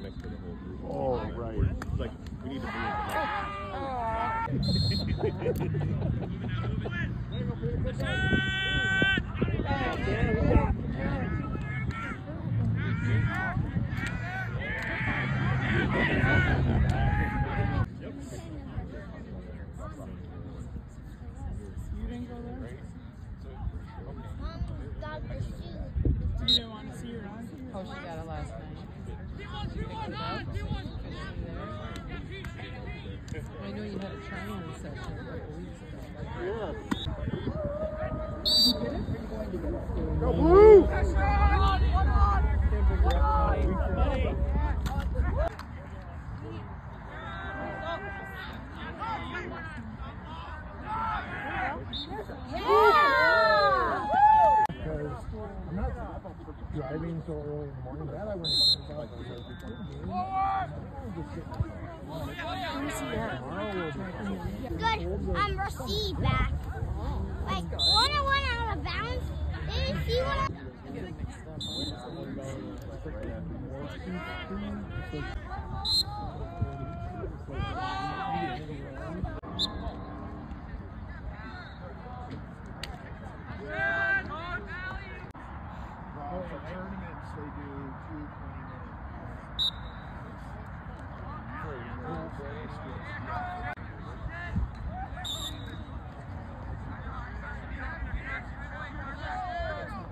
next to the whole group. Oh, right. It's like, we need to be You didn't go there? You didn't want to see her on? Oh, she got it last night. I know you had a training session a couple weeks ago. Yeah. Go Blue! I'm not driving so early in the morning. That I went to Good. Receive back. Like, when I went out of bounds, they didn't see what I... For tournaments, they do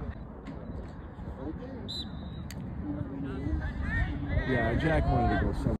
2 20 minutes. Yeah, Jack wanted to go somewhere.